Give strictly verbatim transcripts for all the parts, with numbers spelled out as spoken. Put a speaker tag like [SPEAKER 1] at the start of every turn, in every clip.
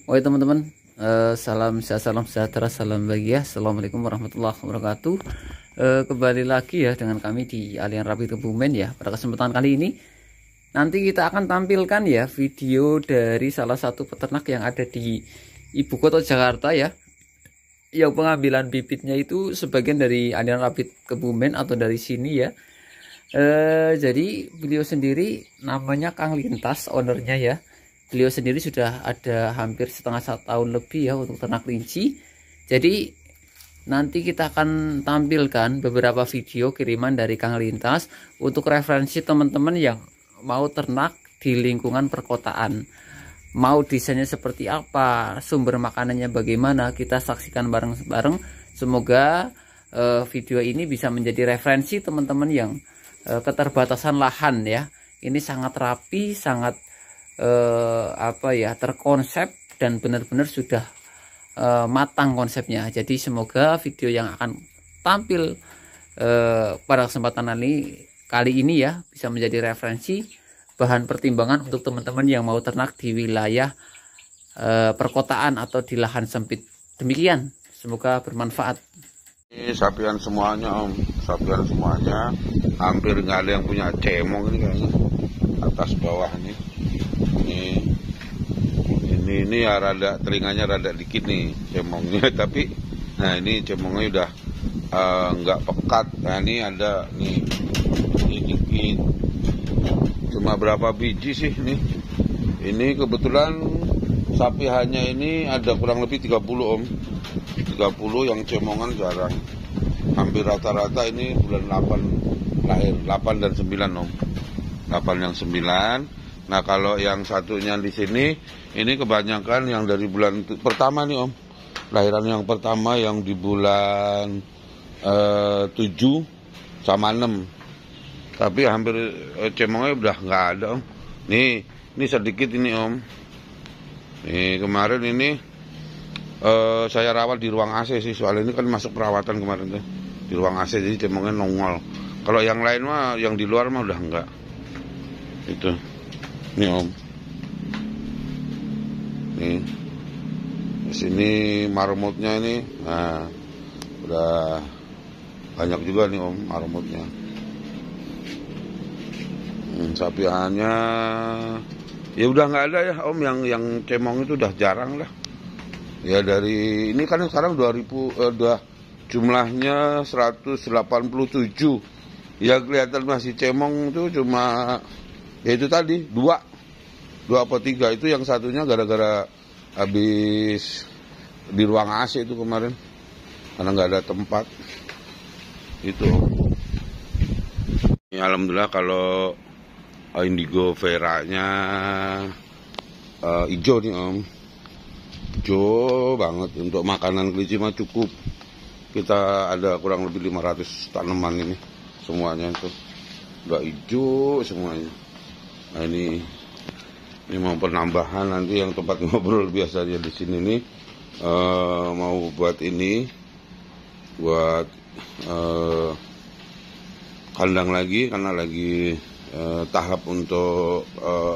[SPEAKER 1] Oke teman-teman, eh, salam sehat, salam sejahtera, salam bahagia. Assalamualaikum warahmatullahi wabarakatuh. Eh, kembali lagi ya dengan kami di Alian Rapid Kebumen ya. Pada kesempatan kali ini nanti kita akan tampilkan ya video dari salah satu peternak yang ada di ibu kota Jakarta ya. Yang pengambilan bibitnya itu sebagian dari Alian Rapid Kebumen atau dari sini ya. Eh, jadi beliau sendiri namanya Kang Lintas, ownernya ya. Beliau sendiri sudah ada hampir setengah satu tahun lebih ya untuk ternak kelinci. Jadi nanti kita akan tampilkan beberapa video kiriman dari Kang Lintas untuk referensi teman-teman yang mau ternak di lingkungan perkotaan. Mau desainnya seperti apa, sumber makanannya bagaimana, kita saksikan bareng-bareng. Semoga eh, video ini bisa menjadi referensi teman-teman yang eh, keterbatasan lahan ya. Ini sangat rapi, sangat eh, apa ya, terkonsep dan benar-benar sudah eh, matang konsepnya. Jadi semoga video yang akan tampil eh, pada kesempatan ini kali ini ya bisa menjadi referensi bahan pertimbangan untuk teman-teman yang mau ternak di wilayah eh, perkotaan atau di lahan sempit. Demikian, semoga bermanfaat.
[SPEAKER 2] Ini sapian semuanya om, sapian semuanya, hampir nggak ada yang punya cemong ini kayaknya, atas bawah nih. Ini, ini, ini ya rada telinganya rada dikit nih cemongnya, tapi nah ini cemongnya udah uh, nggak pekat. Nah ini ada nih, ini dikit. Cuma berapa biji sih nih? Ini kebetulan sapi hanya ini ada kurang lebih tiga puluh om. tiga puluh yang cemongan jarang. Hampir rata-rata ini bulan delapan lahir, delapan dan sembilan om. delapan yang sembilan. Nah, kalau yang satunya di sini ini kebanyakan yang dari bulan pertama nih om. Lahiran yang pertama yang di bulan eh, tujuh sama enam. Tapi hampir eh, cemongnya udah nggak ada om. Nih, ini sedikit ini om. Nih, kemarin ini Uh, saya rawat di ruang A C sih, soal ini kan masuk perawatan kemarin tuh di ruang A C, jadi cemongnya nongol. Kalau yang lain mah, yang di luar mah udah enggak. Itu, nih om. Nih, di sini marmutnya ini, nah udah banyak juga nih om marmutnya. Hmm, sapiannya, ya udah nggak ada ya om, yang yang cemong itu udah jarang lah. Ya dari ini kan sekarang dua ribu eh, udah jumlahnya seratus delapan puluh tujuh. Ya kelihatan masih cemong itu cuma ya itu tadi dua dua apa tiga, itu yang satunya gara-gara habis di ruang A C itu kemarin karena nggak ada tempat itu. Ya, alhamdulillah kalau indigo veranya uh, hijau nih om. Hijau banget, untuk makanan kelinci mah cukup. Kita ada kurang lebih lima ratus tanaman ini, semuanya itu udah hijau semuanya. Nah ini ini mau penambahan nanti yang tempat ngobrol biasanya di sini nih, uh, mau buat ini buat uh, kandang lagi karena lagi uh, tahap untuk uh,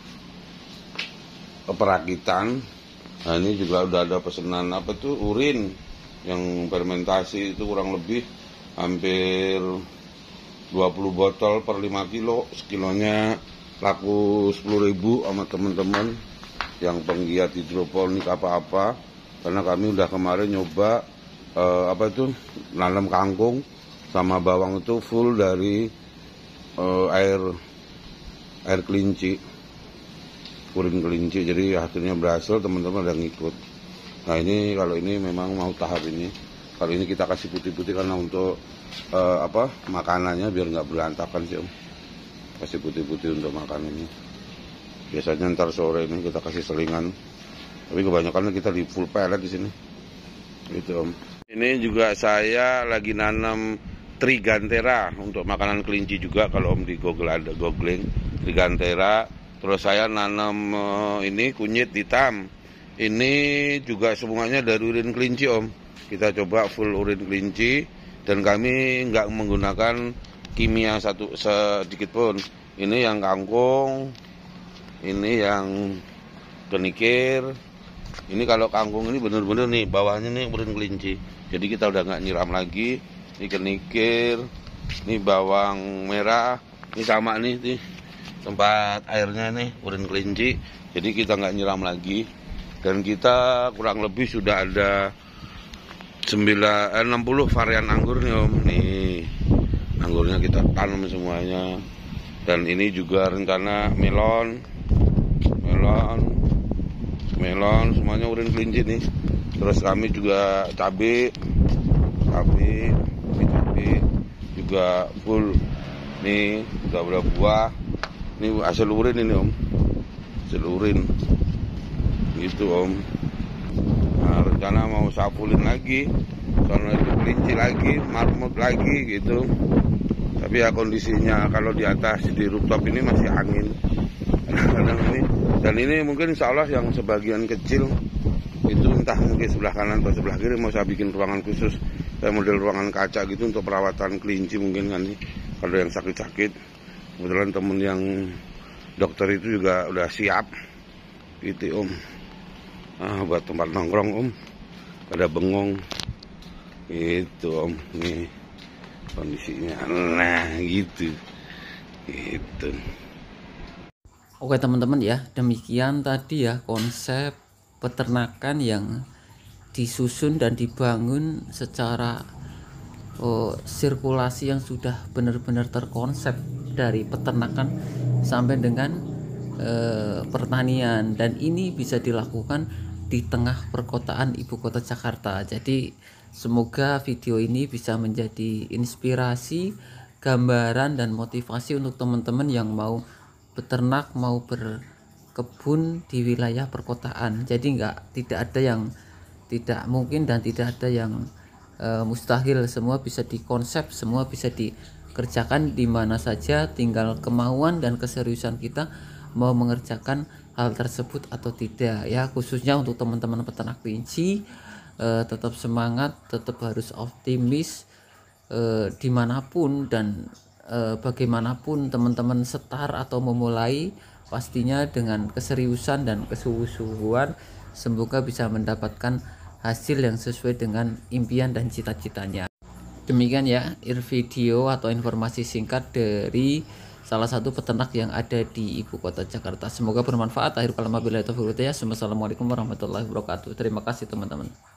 [SPEAKER 2] perakitan. Nah ini juga udah ada pesanan apa tuh urin yang fermentasi, itu kurang lebih hampir dua puluh botol per lima kilo, sekilonya laku sepuluh ribu sama teman-teman yang penggiat hidroponik apa-apa. Karena kami udah kemarin nyoba eh, apa itu nanam kangkung sama bawang itu full dari eh, air air kelinci, urin kelinci, jadi hasilnya berhasil, teman-teman ada ngikut. Nah ini kalau ini memang mau tahap ini, kalau ini kita kasih putih-putih karena untuk uh, apa makanannya biar nggak berantakan sih om. Kasih putih-putih untuk makan ini. Biasanya ntar sore ini kita kasih selingan, tapi kebanyakan kita di full pellet di sini. Gitu om. Ini juga saya lagi nanam Trigantera untuk makanan kelinci juga, kalau om di Google ada googling Trigantera. Terus saya nanam uh, ini kunyit hitam. Ini juga semuanya dari urin kelinci om. Kita coba full urin kelinci dan kami nggak menggunakan kimia satu sedikit pun. Ini yang kangkung, ini yang kenikir, Ini kalau kangkung ini bener-bener nih bawahnya nih urin kelinci. Jadi kita udah nggak nyiram lagi. Ini kenikir, ini bawang merah, ini sama nih, nih tempat airnya nih urin kelinci. Jadi kita nggak nyiram lagi. Dan kita kurang lebih sudah ada sembilan, eh, enam puluh varian anggur nih Om. Nih anggurnya kita tanam semuanya. Dan ini juga rencana melon, melon, melon semuanya urin kelinci nih. Terus kami juga cabai, cabai, cabai juga full. Nih udah berapa buah. Ini hasil urin ini Om, hasil urin gitu Om. Nah, rencana mau sapulin lagi, soalnya itu kelinci lagi, marmut lagi gitu. Tapi ya kondisinya kalau di atas di rooftop ini masih angin. Kadang-kadang ini dan ini mungkin insya Allah yang sebagian kecil itu entah mungkin sebelah kanan atau sebelah kiri mau saya bikin ruangan khusus kayak model ruangan kaca gitu untuk perawatan kelinci mungkin kan nih. Kalau yang sakit-sakit, kebetulan temen yang dokter itu juga udah siap gitu Om. Ah, buat tempat nongkrong Om, ada bengong itu Om. Nih kondisinya, nah gitu gitu.
[SPEAKER 1] Oke teman-teman ya, demikian tadi ya konsep peternakan yang disusun dan dibangun secara oh, sirkulasi yang sudah benar-benar terkonsep dari peternakan sampai dengan eh, pertanian, dan ini bisa dilakukan di tengah perkotaan ibu kota Jakarta. Jadi semoga video ini bisa menjadi inspirasi, gambaran dan motivasi untuk teman-teman yang mau beternak, mau berkebun di wilayah perkotaan. Jadi enggak tidak ada yang tidak mungkin dan tidak ada yang e, mustahil. Semua bisa dikonsep, semua bisa dikerjakan di mana saja, tinggal kemauan dan keseriusan kita mau mengerjakan hal tersebut atau tidak ya. Khususnya untuk teman-teman peternak kelinci, e, tetap semangat, tetap harus optimis e, dimanapun dan e, bagaimanapun teman-teman setar atau memulai, pastinya dengan keseriusan dan kesungguhan semoga bisa mendapatkan hasil yang sesuai dengan impian dan cita-citanya. Demikian ya video atau informasi singkat dari salah satu peternak yang ada di ibu kota Jakarta. Semoga bermanfaat. Akhir kalam wabillahi taufiq wal hidayah. Wassalamualaikum warahmatullahi wabarakatuh. Terima kasih teman-teman.